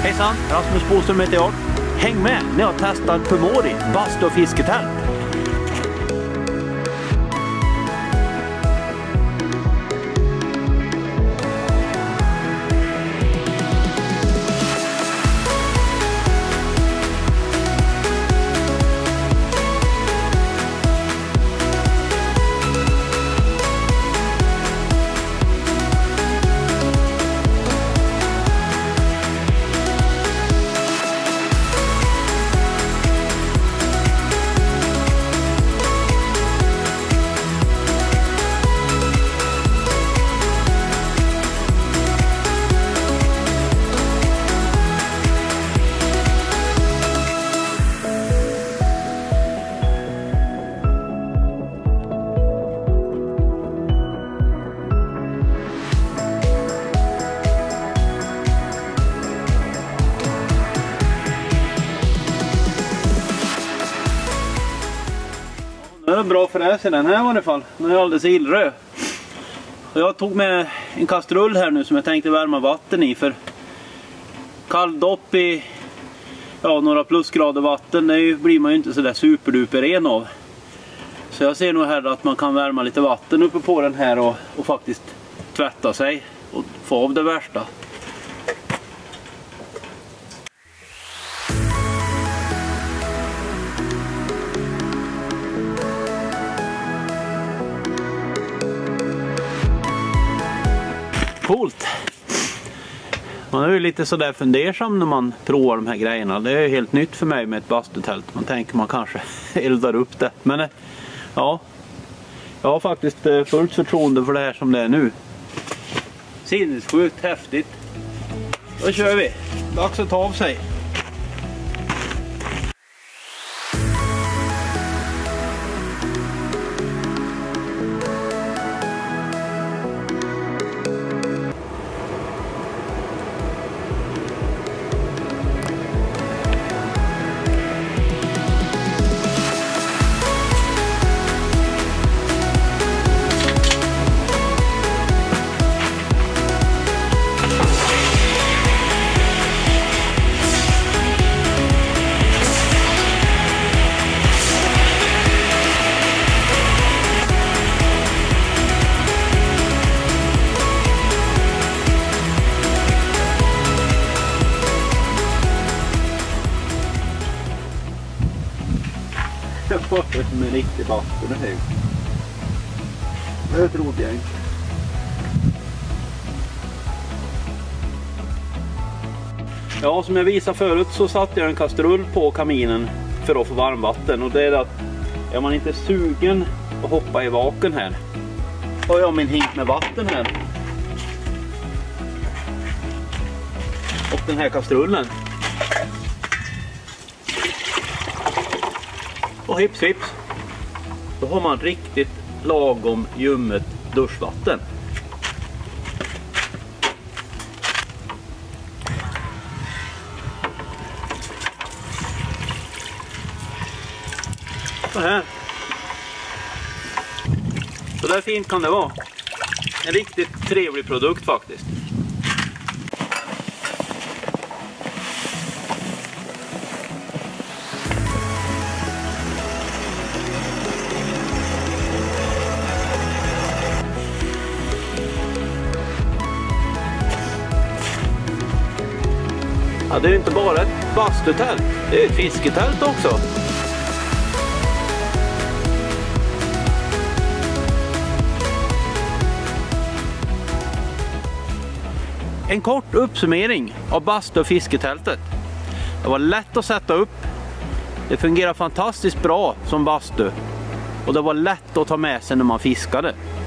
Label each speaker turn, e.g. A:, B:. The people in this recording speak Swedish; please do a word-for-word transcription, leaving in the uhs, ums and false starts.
A: Hejsan, Rasmus Boström heter jag. Häng med när jag testar Pumori bastu och fisketält. Det är bra fräs i den här i alla fall. Den är alldeles illröd. Jag tog med en kastrull här nu som jag tänkte värma vatten i, för kalldopp i ja, några plusgrader vatten, det blir man ju inte så där superduper ren av. Så jag ser nog här att man kan värma lite vatten uppe på den här och, och faktiskt tvätta sig och få av det värsta. Coolt. Man är ju lite sådär fundersam när man provar de här grejerna. Det är helt nytt för mig med ett bastutält. Man tänker man kanske eldar upp det. Men ja, jag har faktiskt fullt förtroende för det här som det är nu. Sinnessjukt häftigt. Då kör vi. Dags att ta av sig. Jag får som en riktig bastu med hög. Det trodde jag inte. Ja, som jag visade förut så satte jag en kastrull på kaminen för att få varmvatten. Och det är att är man inte sugen att hoppa i vaken här, har jag min hink med vatten här. Och den här kastrullen. Och hips hips, då har man riktigt lagom ljummet duschvatten. Så här. Så där fint kan det vara. En riktigt trevlig produkt faktiskt. Ja, det är ju inte bara ett bastutält, det är ett fisketält också. En kort uppsummering av bastu och fisketältet. Det var lätt att sätta upp. Det fungerar fantastiskt bra som bastu. Och det var lätt att ta med sig när man fiskade.